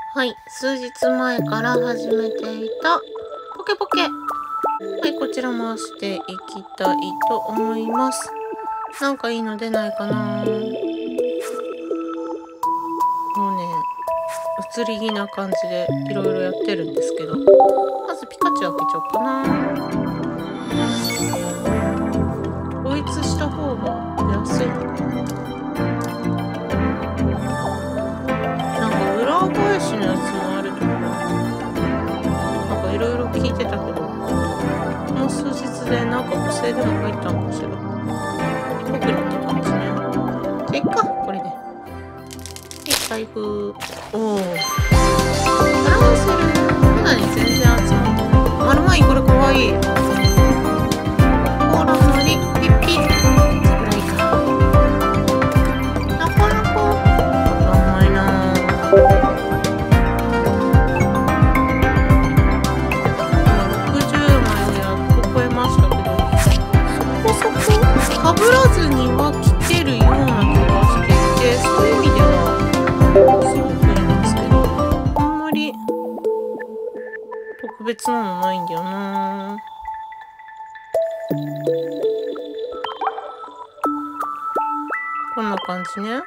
はい、数日前から始めていたポケポケ。はい、こちら回していきたいと思います。なんかいいの出ないかな。もうね、移り気な感じでいろいろやってるんですけど、まずピカチュウ開けちゃおうかな。統一した方が安いのかな。なんか裏返しのやつもあるとか、なんかいろいろ聞いてたけど、この数日でなんか補正でも入ったのかしら。特にって感じね。じゃあいっか、これで。財布。おお。トランセル。まだね、全然集まってない。まるまい、これかわいい。コーラのり、ピッピ。ぐらいか。なかなか、わかんないなぁ。60枚をやっと超えましたけど、そこそこかぶらずには来てるような気がしていて、そういう意味ではすごくいいんですけど、あんまり特別なのないんだよな。こんな感じね。いっ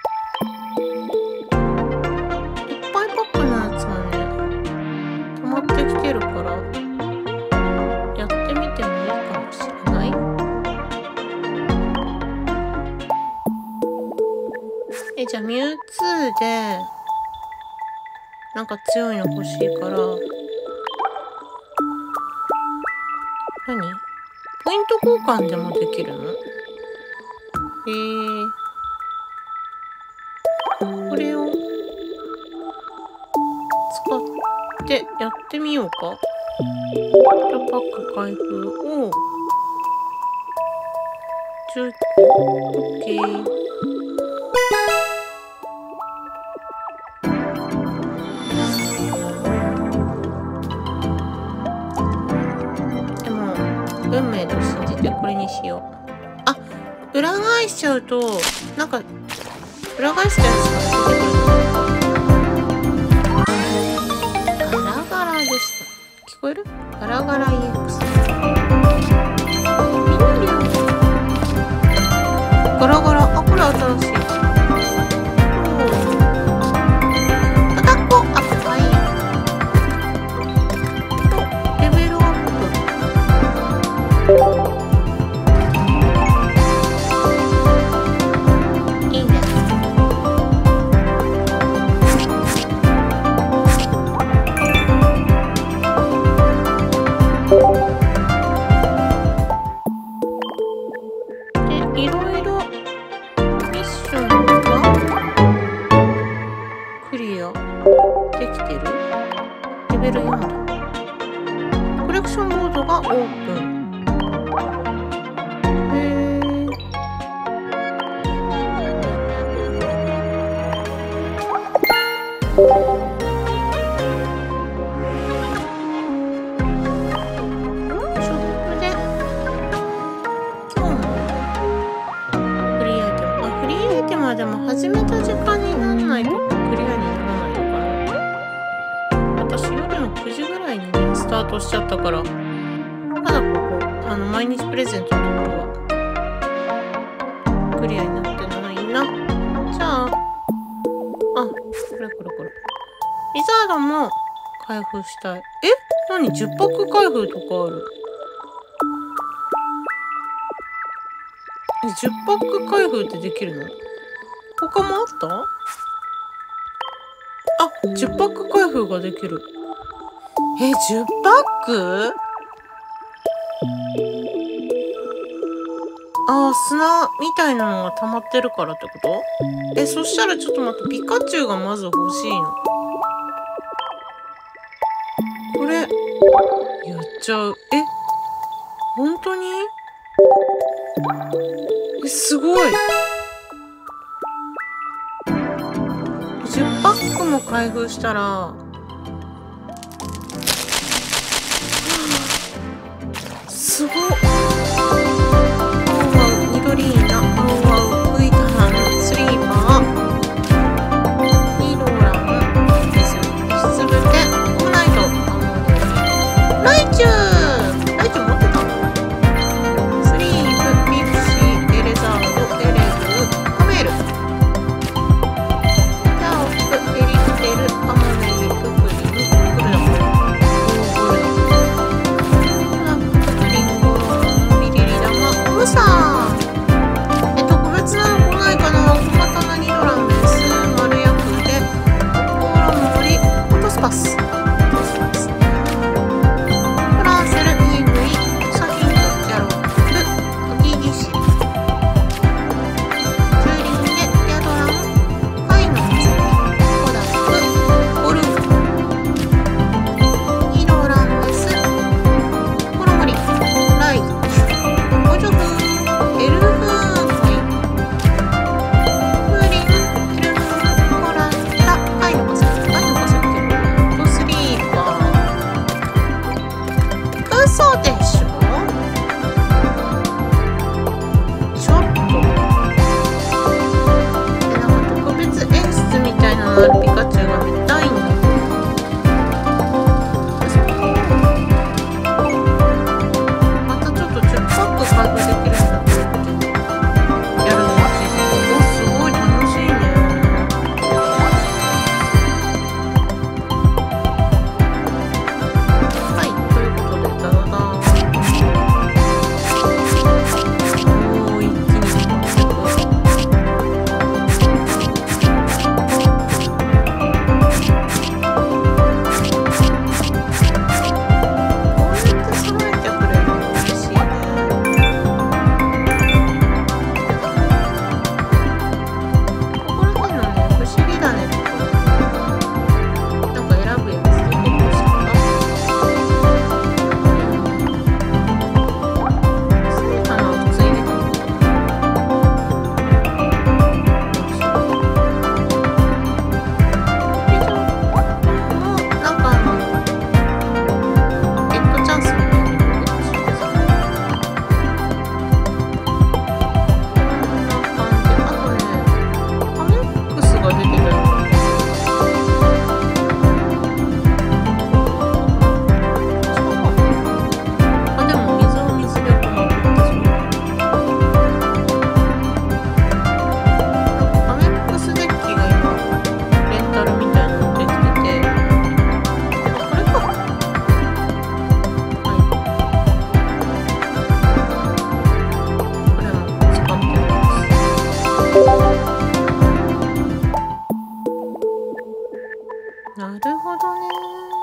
ぱいパックのやつもね、溜まってきてるから、やってみてもいいかもしれない。じゃあミュウツーでなんか強いの欲しいから、何？ポイント交換でもできるの？これを使ってやってみようか。パック開封を10個 OK。運命と信じてこれにしよう。あ、裏返しちゃうと、なんか、裏返したやつが出てくる。ガラガラでした。聞こえる？ガラガラ EX。ガラガラ、あ、これ新しい。でも始めた時間にならないとクリアにならないのかな。私夜の9時ぐらいにねスタートしちゃったから、まだここ毎日プレゼントのところはクリアになってないな。じゃあ、これリザードも開封したい。何10パック開封とかある。10パック開封ってできるの？他もあった？あ、10パック開封ができる。10パック？砂みたいなのが溜まってるからってこと？そしたらちょっと待って、ピカチュウがまず欲しいの。これ、やっちゃう。本当に？すごい。10パックも開封したら、すごっ。緑な、青々、浮いた花、スリーパー、リロラン、ですよ。 なるほどね。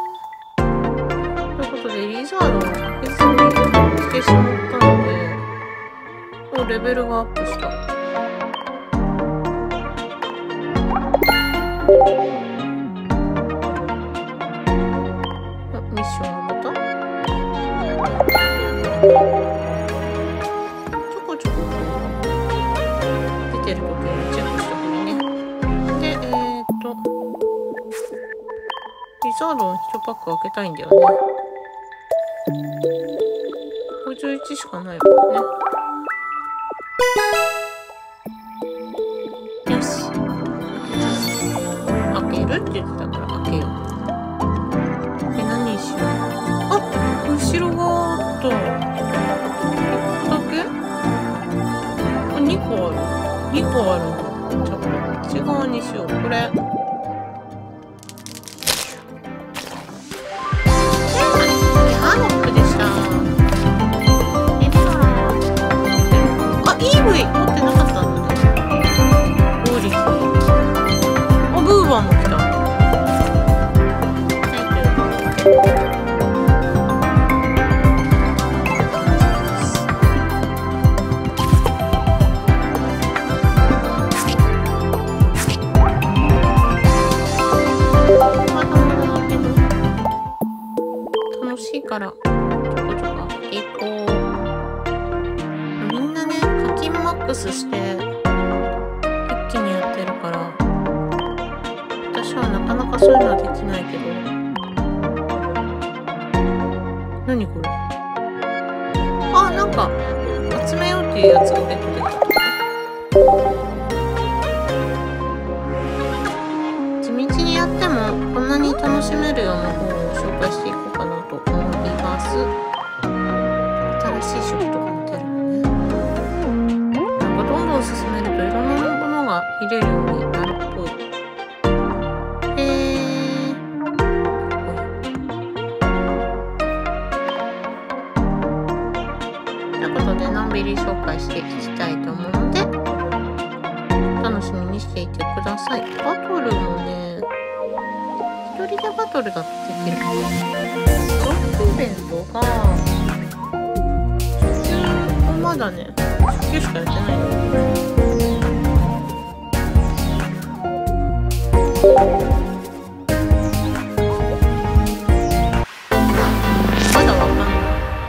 ということで、リザードを開けずにしてしまったので、もうレベルがアップした。ミッションがまたちょこちょこ出てる時にチェックした方がいいね。で、リザードの1パック開けたいんだよね。51しかないもんね。よし。開けるって言ってたから開けよう。何にしよう。あ、後ろがあった。1個だけ？あ、2個ある。2個あるんだ。じゃあこっち側にしよう。これ。ハノックでした。あ、EV 持ってなかったんだね。ゴーリキ。あ、ブーバーも来た。楽しいからちょこちょこ開けていこう。みんなね、課金マックスして一気にやってるから、私はなかなかそういうのはできないけど。何これ。あ、なんか集めようっていうやつが出てきた。地道にやってもこんなに楽しめるような本を紹介していこうかなと思います。新しい職とかも出るのね。なんかどんどん進めるといろんなものが入れるようになるっぽい。ということでのんびり紹介していきたいと思うので楽しみにしていてください。バトルもね、一人でバトルだとできる。ロックイベントが初級まだね、初級しかやってないの。まだわかんない。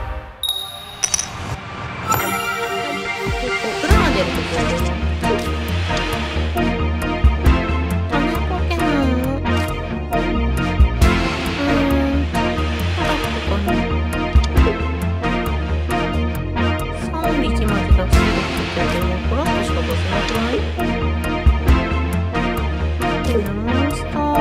裏が出るところね。モンスター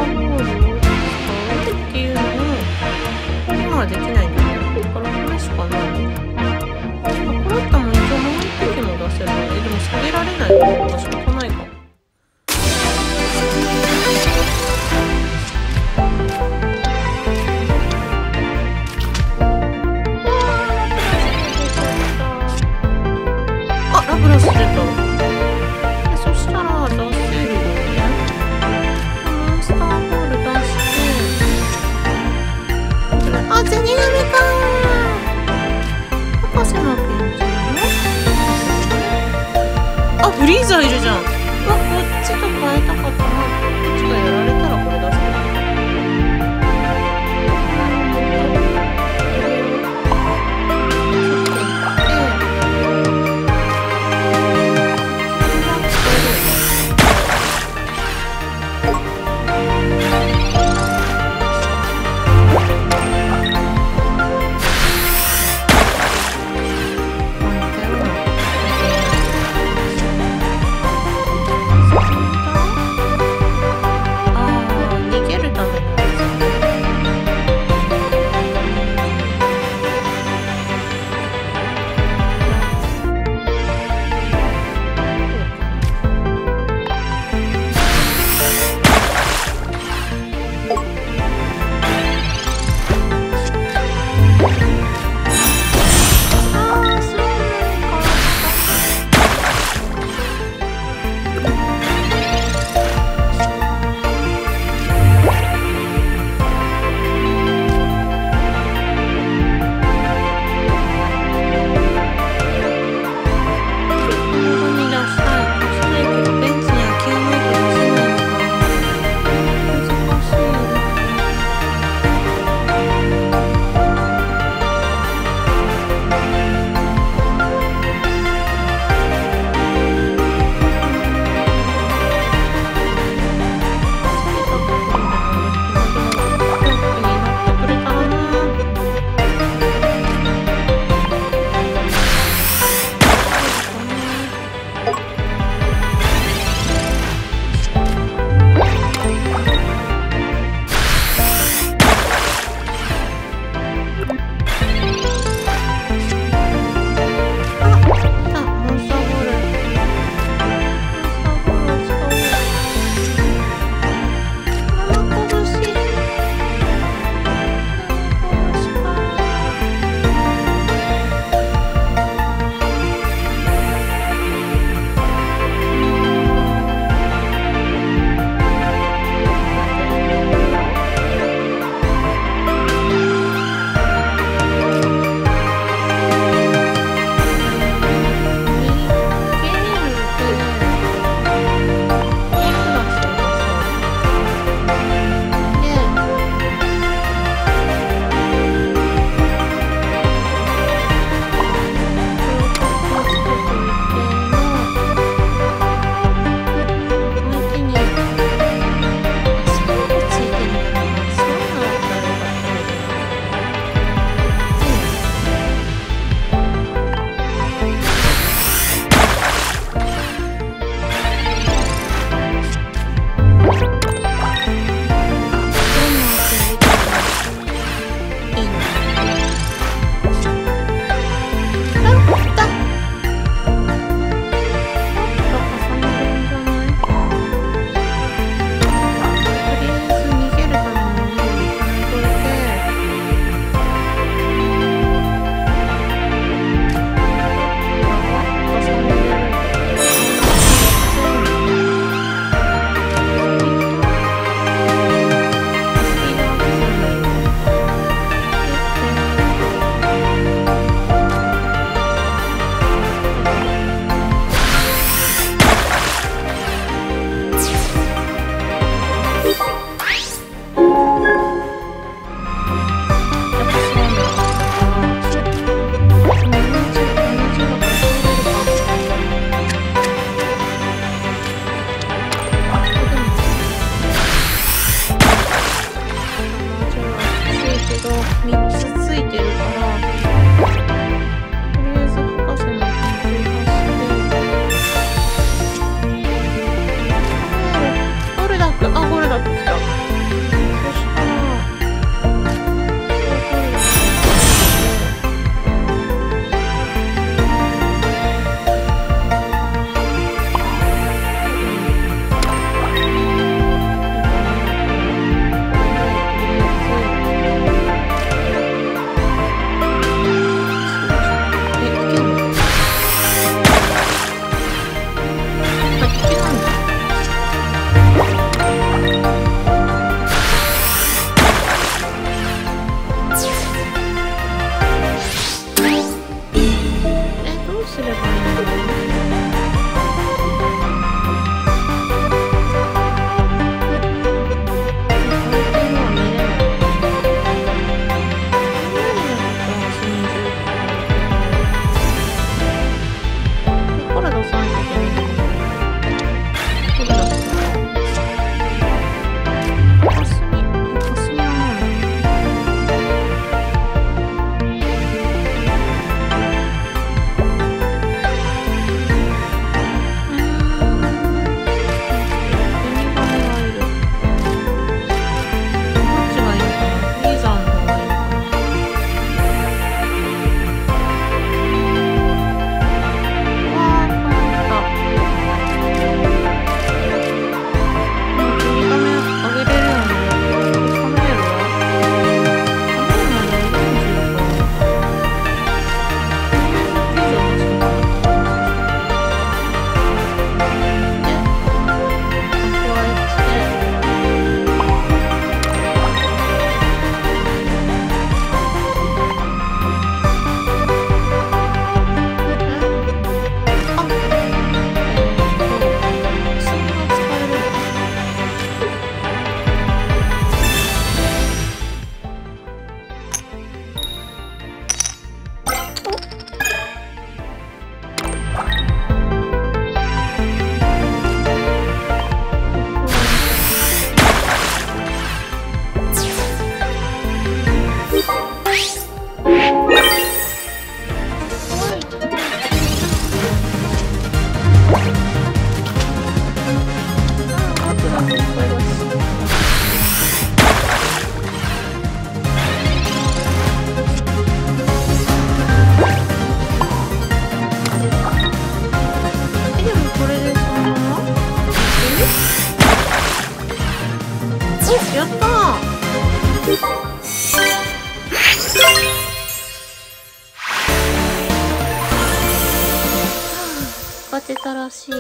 新しい。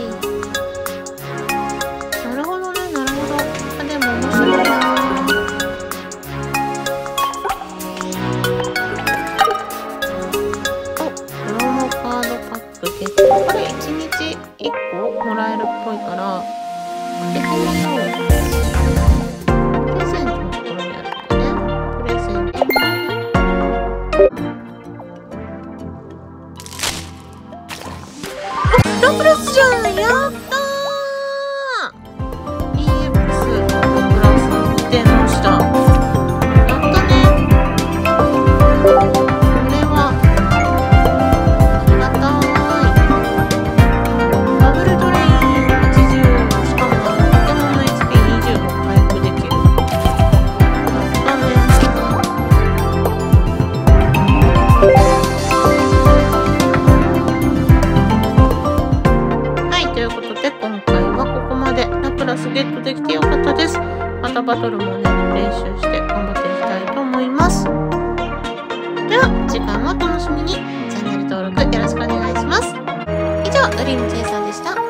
なるほどね、なるほど。あ、でも面白いな。お、プロモカードパックゲット。これ1日1個もらえるっぽいから、開けてみよう。プレゼントのところにあるんだね。プレゼント。ラプラスじゃん、やったー EX ラプラス出ました。やったね。これはありがたい。ダブルトレイン80、しかもポケモンの HP20 も回復できる。やったね。ということで今回はここまで。ラプラスゲットできてよかったです。またバトルもね練習して頑張っていきたいと思います。では次回もお楽しみに。チャンネル登録よろしくお願いします。以上、ドリームチェイサーでした。